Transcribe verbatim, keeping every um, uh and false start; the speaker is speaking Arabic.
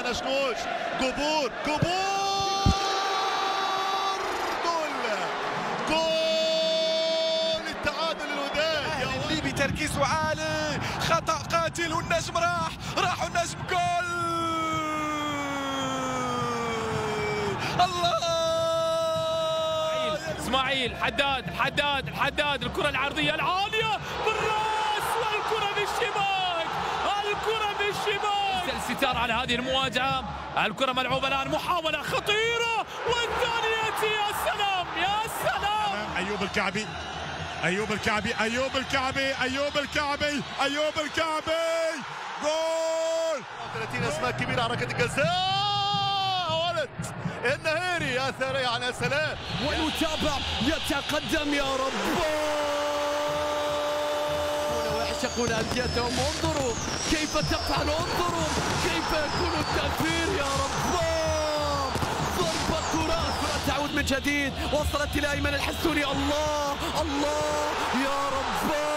نشنوش، قبور قبور، جول جول التعادل الوداد. يا الليبي تركيزه عالي، خطأ قاتل والنجم راح راح والنجم جول. الله اسماعيل حداد الحداد الحداد الكرة العرضية العالية بالراس والكرة بالشباك، الكرة بالشباك. الستار على هذه المواجهة، الكرة ملعوبة الآن، محاولة خطيرة والثانية. يا سلام يا سلام. أيوب الكعبي أيوب الكعبي أيوب الكعبي أيوب الكعبي أيوب الكعبي جول. ثلاثين اسماء كبيرة، حركة الجزاء ولد النهيري. يا ثرى يعني سلام. ونتابع يتقدم يا رب، ويعشقون أنديتهم. انظروا كيف تفعل، انظروا كيف يكون التأثير يا رب. ضربة كرة تعود من جديد، وصلت إلى أيمن الحسوني. الله الله يا رب.